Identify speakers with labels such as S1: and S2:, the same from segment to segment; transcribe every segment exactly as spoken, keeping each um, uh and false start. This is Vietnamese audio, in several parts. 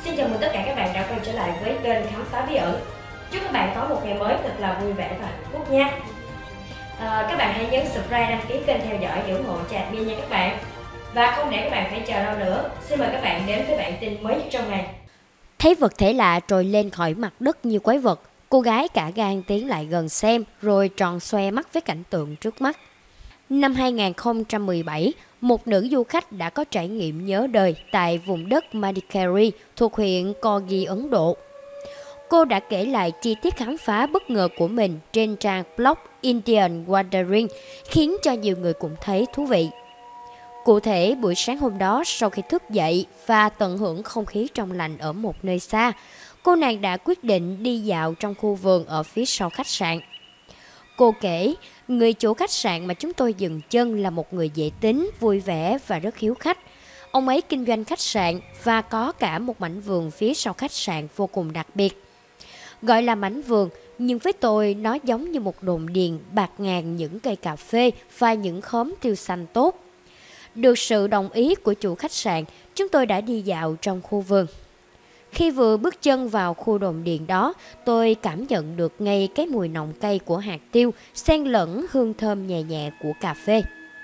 S1: Xin chào mừng tất cả các bạn đã quay trở lại với kênh Khám phá bí ẩn. Chúc các bạn có một ngày mới thật là vui vẻ và hạnh phúc nha. À, các bạn hãy nhấn subscribe, đăng ký kênh, theo dõi để ủng hộ cho admin nha các bạn. Và không để các bạn phải chờ lâu nữa, xin mời các bạn đến với bản tin mới nhất trong ngày.
S2: Thấy vật thể lạ trồi lên khỏi mặt đất như quái vật, cô gái cả gan tiến lại gần xem rồi tròn xoe mắt với cảnh tượng trước mắt. Năm hai nghìn không trăm mười bảy, một nữ du khách đã có trải nghiệm nhớ đời tại vùng đất Madikeri thuộc huyện Kogi, Ấn Độ. Cô đã kể lại chi tiết khám phá bất ngờ của mình trên trang blog Indian Wandering, khiến cho nhiều người cũng thấy thú vị. Cụ thể, buổi sáng hôm đó sau khi thức dậy và tận hưởng không khí trong lành ở một nơi xa, cô nàng đã quyết định đi dạo trong khu vườn ở phía sau khách sạn. Cô kể, người chủ khách sạn mà chúng tôi dừng chân là một người dễ tính, vui vẻ và rất hiếu khách. Ông ấy kinh doanh khách sạn và có cả một mảnh vườn phía sau khách sạn vô cùng đặc biệt. Gọi là mảnh vườn, nhưng với tôi nó giống như một đồn điền bạt ngàn những cây cà phê và những khóm tiêu xanh tốt. Được sự đồng ý của chủ khách sạn, chúng tôi đã đi dạo trong khu vườn. Khi vừa bước chân vào khu đồn điền đó, tôi cảm nhận được ngay cái mùi nồng cay của hạt tiêu, xen lẫn hương thơm nhẹ nhẹ của cà phê.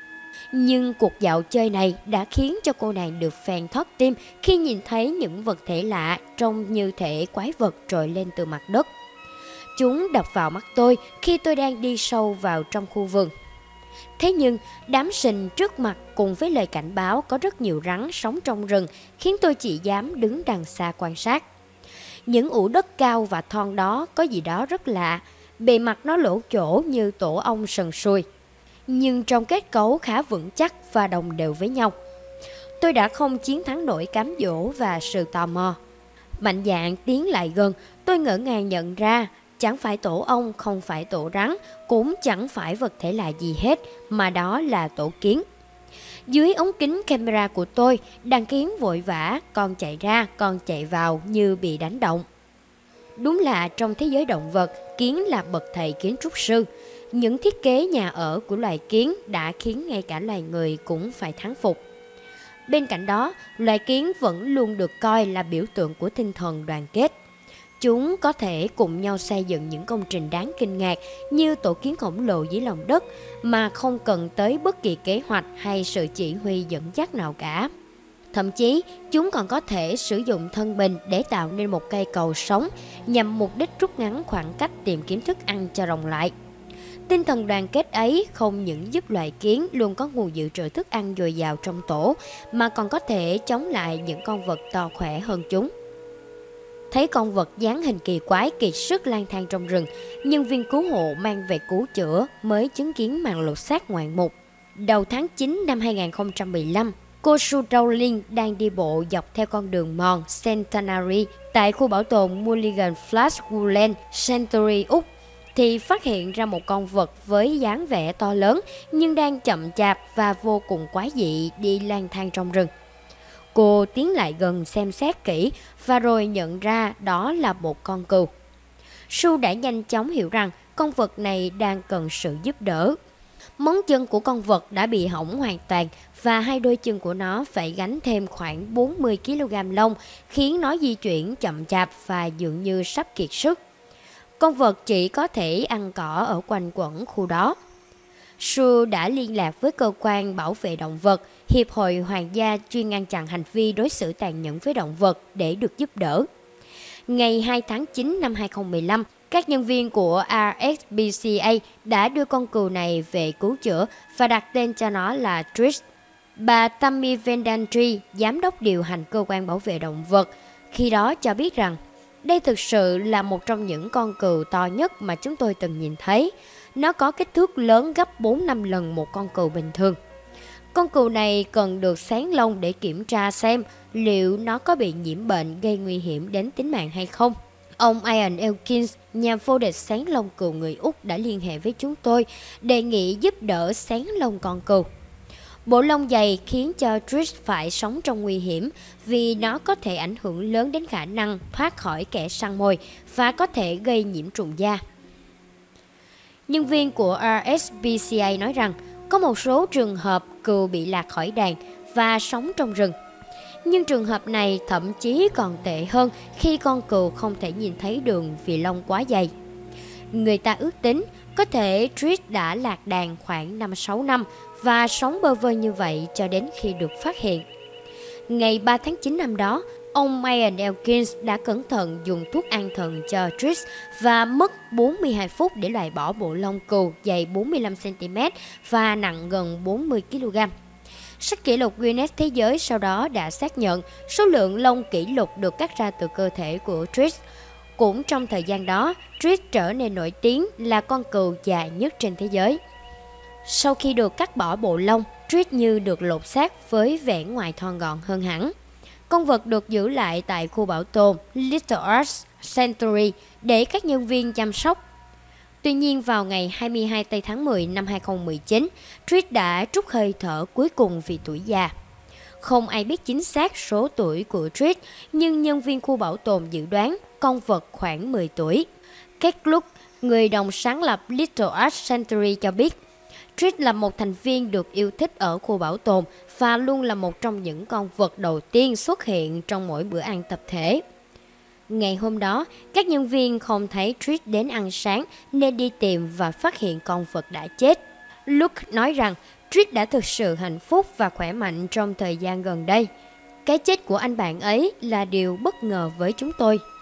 S2: Nhưng cuộc dạo chơi này đã khiến cho cô nàng được phèn thót tim khi nhìn thấy những vật thể lạ trông như thể quái vật trồi lên từ mặt đất. Chúng đập vào mắt tôi khi tôi đang đi sâu vào trong khu vườn. Thế nhưng, đám sình trước mặt cùng với lời cảnh báo có rất nhiều rắn sống trong rừng khiến tôi chỉ dám đứng đằng xa quan sát. Những ụ đất cao và thon đó có gì đó rất lạ, bề mặt nó lỗ chỗ như tổ ong sần sùi, nhưng trong kết cấu khá vững chắc và đồng đều với nhau. Tôi đã không chiến thắng nổi cám dỗ và sự tò mò. Mạnh dạn tiến lại gần, tôi ngỡ ngàng nhận ra chẳng phải tổ ong, không phải tổ rắn, cũng chẳng phải vật thể lạ gì hết, mà đó là tổ kiến. Dưới ống kính camera của tôi, đàn kiến vội vã, con chạy ra, con chạy vào như bị đánh động. Đúng là trong thế giới động vật, kiến là bậc thầy kiến trúc sư. Những thiết kế nhà ở của loài kiến đã khiến ngay cả loài người cũng phải thán phục. Bên cạnh đó, loài kiến vẫn luôn được coi là biểu tượng của tinh thần đoàn kết. Chúng có thể cùng nhau xây dựng những công trình đáng kinh ngạc như tổ kiến khổng lồ dưới lòng đất mà không cần tới bất kỳ kế hoạch hay sự chỉ huy dẫn dắt nào cả. Thậm chí, chúng còn có thể sử dụng thân mình để tạo nên một cây cầu sống nhằm mục đích rút ngắn khoảng cách tìm kiếm thức ăn cho rồng lại. Tinh thần đoàn kết ấy không những giúp loài kiến luôn có nguồn dự trữ thức ăn dồi dào trong tổ, mà còn có thể chống lại những con vật to khỏe hơn chúng. Thấy con vật dáng hình kỳ quái kiệt sức lang thang trong rừng, nhân viên cứu hộ mang về cứu chữa mới chứng kiến màn lột xác ngoạn mục. Đầu tháng chín năm hai nghìn không trăm mười lăm, cô Sue Dowling đang đi bộ dọc theo con đường mòn Centenary tại khu bảo tồn Mulligan Flats Woodland Sanctuary, Úc, thì phát hiện ra một con vật với dáng vẻ to lớn nhưng đang chậm chạp và vô cùng quái dị đi lang thang trong rừng. Cô tiến lại gần xem xét kỹ và rồi nhận ra đó là một con cừu. Sue đã nhanh chóng hiểu rằng con vật này đang cần sự giúp đỡ. Móng chân của con vật đã bị hỏng hoàn toàn và hai đôi chân của nó phải gánh thêm khoảng bốn mươi ki lô gam lông, khiến nó di chuyển chậm chạp và dường như sắp kiệt sức. Con vật chỉ có thể ăn cỏ ở quanh quẩn khu đó. Sue đã liên lạc với cơ quan bảo vệ động vật, Hiệp hội Hoàng gia chuyên ngăn chặn hành vi đối xử tàn nhẫn với động vật để được giúp đỡ. Ngày hai tháng chín năm hai nghìn không trăm mười lăm, các nhân viên của R S P C A đã đưa con cừu này về cứu chữa và đặt tên cho nó là Trish. Bà Tammy Vendantry, giám đốc điều hành cơ quan bảo vệ động vật, khi đó cho biết rằng đây thực sự là một trong những con cừu to nhất mà chúng tôi từng nhìn thấy. Nó có kích thước lớn gấp bốn năm lần một con cừu bình thường. Con cừu này cần được xén lông để kiểm tra xem liệu nó có bị nhiễm bệnh gây nguy hiểm đến tính mạng hay không. Ông Ian Elkins, nhà vô địch xén lông cừu người Úc, đã liên hệ với chúng tôi, đề nghị giúp đỡ xén lông con cừu. Bộ lông dày khiến cho Trish phải sống trong nguy hiểm vì nó có thể ảnh hưởng lớn đến khả năng thoát khỏi kẻ săn mồi và có thể gây nhiễm trùng da. Nhân viên của R S P C A nói rằng có một số trường hợp cừu bị lạc khỏi đàn và sống trong rừng. Nhưng trường hợp này thậm chí còn tệ hơn khi con cừu không thể nhìn thấy đường vì lông quá dày. Người ta ước tính có thể Trish đã lạc đàn khoảng năm sáu năm và sống bơ vơ như vậy cho đến khi được phát hiện. Ngày ba tháng chín năm đó, ông Ian Elkins đã cẩn thận dùng thuốc an thần cho Trish và mất bốn mươi hai phút để loại bỏ bộ lông cừu dày bốn mươi lăm xăng-ti-mét và nặng gần bốn mươi ki lô gam. Sách kỷ lục Guinness Thế giới sau đó đã xác nhận số lượng lông kỷ lục được cắt ra từ cơ thể của Trish. Cũng trong thời gian đó, Trish trở nên nổi tiếng là con cừu dài nhất trên thế giới. Sau khi được cắt bỏ bộ lông, Trish như được lột xác với vẻ ngoài thon gọn hơn hẳn. Con vật được giữ lại tại khu bảo tồn Little Earth Sanctuary để các nhân viên chăm sóc. Tuy nhiên, vào ngày hai mươi hai tây tháng mười năm hai nghìn không trăm mười chín, Trish đã trút hơi thở cuối cùng vì tuổi già. Không ai biết chính xác số tuổi của Trish, nhưng nhân viên khu bảo tồn dự đoán con vật khoảng mười tuổi. Kate Gluck, người đồng sáng lập Little Earth Sanctuary cho biết, Trish là một thành viên được yêu thích ở khu bảo tồn và luôn là một trong những con vật đầu tiên xuất hiện trong mỗi bữa ăn tập thể. Ngày hôm đó, các nhân viên không thấy Trish đến ăn sáng nên đi tìm và phát hiện con vật đã chết. Luke nói rằng Trish đã thực sự hạnh phúc và khỏe mạnh trong thời gian gần đây. Cái chết của anh bạn ấy là điều bất ngờ với chúng tôi.